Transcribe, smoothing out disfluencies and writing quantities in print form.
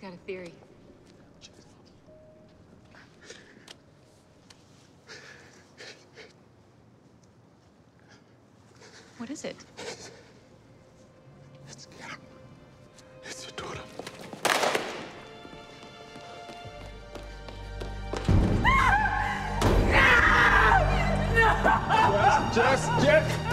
got a theory. What is it? It's Cam. It's your daughter. No! No! Just